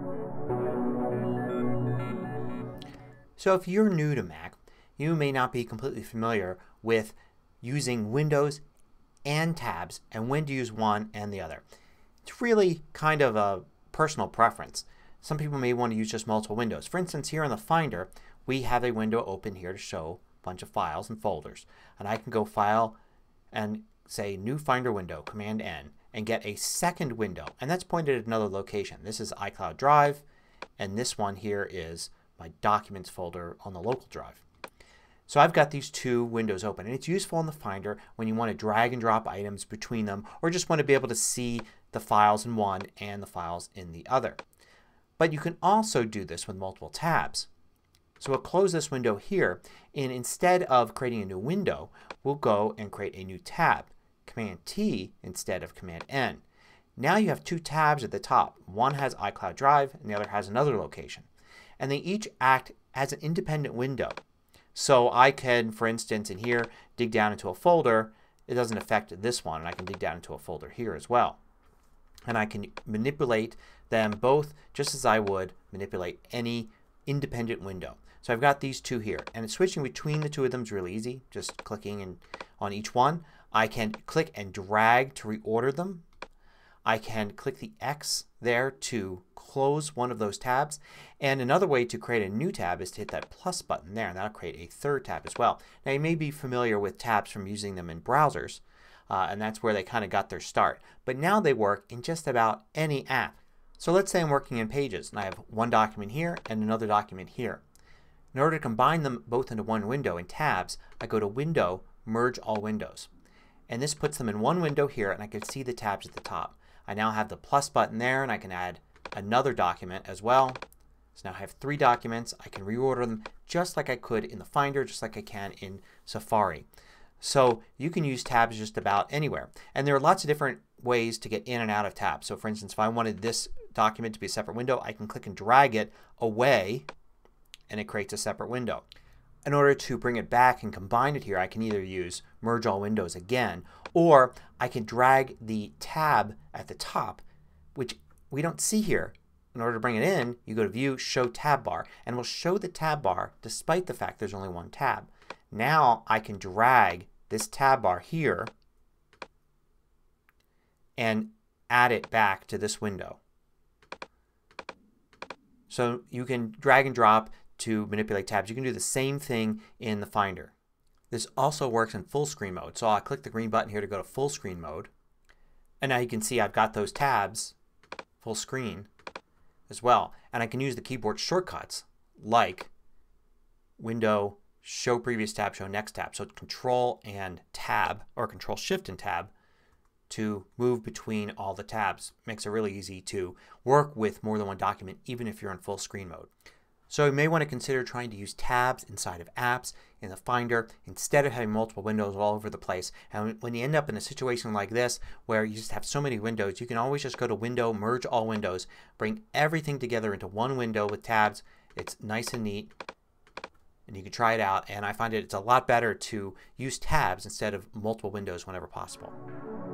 So if you're new to Mac, you may not be completely familiar with using windows and tabs and when to use one and the other. It's really kind of a personal preference. Some people may want to use just multiple windows. For instance, here in the Finder we have a window open here to show a bunch of files and folders. And I can go File and say New Finder Window, Command N, and get a second window. And that's pointed at another location. This is iCloud Drive and this one here is my Documents folder on the local drive. So I've got these two windows open and it's useful in the Finder when you want to drag and drop items between them or just want to be able to see the files in one and the files in the other. But you can also do this with multiple tabs. So we'll close this window here and instead of creating a new window we'll go and create a new tab. Command T instead of Command N. Now you have two tabs at the top. One has iCloud Drive and the other has another location. And they each act as an independent window. So I can, for instance, in here dig down into a folder. It doesn't affect this one. And I can dig down into a folder here as well. And I can manipulate them both just as I would manipulate any independent window. So I've got these two here. And switching between the two of them is really easy. Just clicking on each one. I can click and drag to reorder them. I can click the X there to close one of those tabs. And another way to create a new tab is to hit that plus button there and that will create a third tab as well. Now you may be familiar with tabs from using them in browsers and that's where they kind of got their start. But now they work in just about any app. So let's say I'm working in Pages and I have one document here and another document here. In order to combine them both into one window in tabs I go to Window, Merge All Windows. And this puts them in one window here and I can see the tabs at the top. I now have the plus button there and I can add another document as well. So now I have three documents. I can reorder them just like I could in the Finder, just like I can in Safari. So you can use tabs just about anywhere. And there are lots of different ways to get in and out of tabs. So for instance if I wanted this document to be a separate window I can click and drag it away and it creates a separate window. In order to bring it back and combine it here I can either use Merge All Windows again or I can drag the tab at the top which we don't see here. In order to bring it in you go to View, Show Tab Bar and it will show the tab bar despite the fact there's only one tab. Now I can drag this tab bar here and add it back to this window. So you can drag and drop to manipulate tabs. You can do the same thing in the Finder. This also works in full screen mode. So I'll click the green button here to go to full screen mode. And now you can see I've got those tabs full screen as well. And I can use the keyboard shortcuts like Window, Show Previous Tab, Show Next Tab. So it's Control and Tab or Control Shift and Tab to move between all the tabs. Makes it really easy to work with more than one document even if you're in full screen mode. So you may want to consider trying to use tabs inside of apps in the Finder instead of having multiple windows all over the place. And when you end up in a situation like this where you just have so many windows you can always just go to Window, Merge All Windows, bring everything together into one window with tabs. It's nice and neat and you can try it out and I find it's a lot better to use tabs instead of multiple windows whenever possible.